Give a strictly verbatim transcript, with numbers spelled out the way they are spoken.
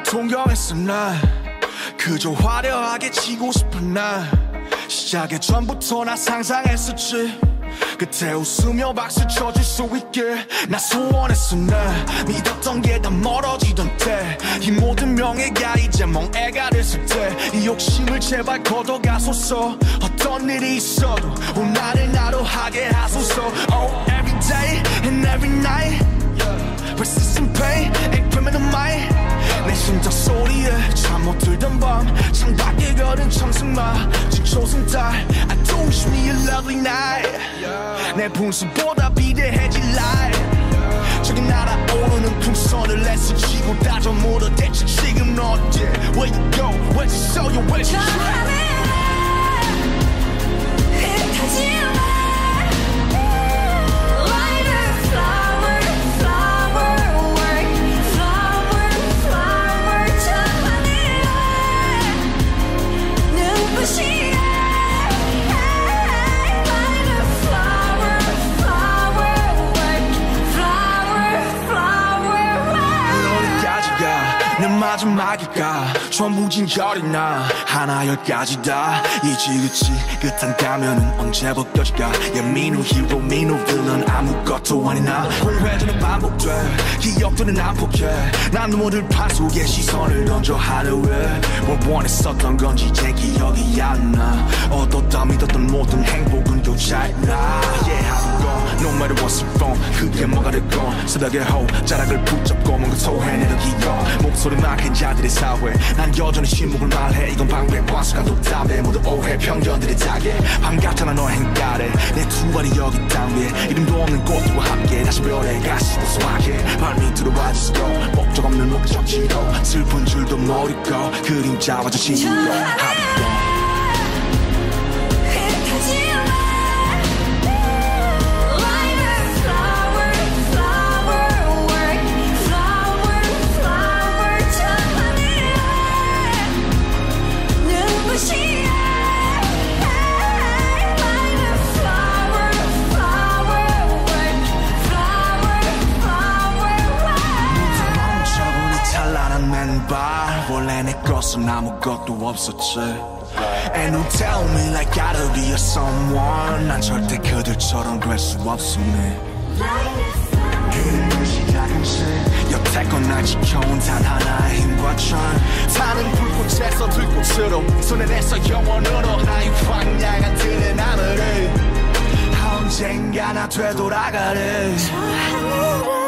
동경했어 난 그저 화려하게 치고 싶은 날 시작의 전부터 나 상상했었지 그때 웃으며 박수 쳐줄 수 있게 나 소원했어 날 믿었던 게 다 멀어지던 때 이 모든 명예가 이제 멍해가 됐을 때 이 욕심을 제발 걷어가소서 어떤 일이 있어도 오늘을 나로 하게 하소서 Oh every day and every night Persistent pain and criminal mind 내 심장 소리에 잠 못 들던 밤 창밖에 걸은 청승마 진초승달 I do wish me a lovely night 내 분수보다 비대해질 life 저기 날아오르는 풍선을 애쓰지고 다져 물어 대체 지금 너 어때 Where you go where'd you show you where'd you try 마지막일까 전부 진결이 나 하나 열까지 다 이지그치 끝한 가면은 언제 벗겨질까 Yeah 민우 히로 민우 빌런 아무것도 아니나 공회전은 반복돼 기억들은 안 포기해 난 눈물을 판 속에 시선을 던져 하루에 뭘 원했었던 건지 제 기억이 안 나 얻었다 믿었던 모든 행복은 교차했나 Yeah 하던 건 No matter what's wrong 그게 뭐가 됐건 새벽에 호자락을 붙잡고 뭔가 토해내는 기억 목소리 막힌 자들의 사회 난 여전히 침묵을 말해 이건 방백과수가 독답해 모두 오해 편견들의 자게 반갑잖아 너의 행가래 내 두 발이 여기 땅 위에 이름도 없는 꽃들과 함께 다시 별에 가시고 소확해 발밑으로 와주시고 목적 없는 목적지로 슬픈 줄도 모르고 그림자와 저 친구로 합동 원래 내 것은 아무것도 없었지 And you tell me like gotta be a someone 난 절대 그들처럼 될 수 없음네 그림을 시작한 채 여태껏 날 지켜온 단 하나의 힘과 전 타는 불꽃에서 들꽃으로 손에 내서 영원으로 나의 황량한 들의 나무를 언젠가 나 되돌아가래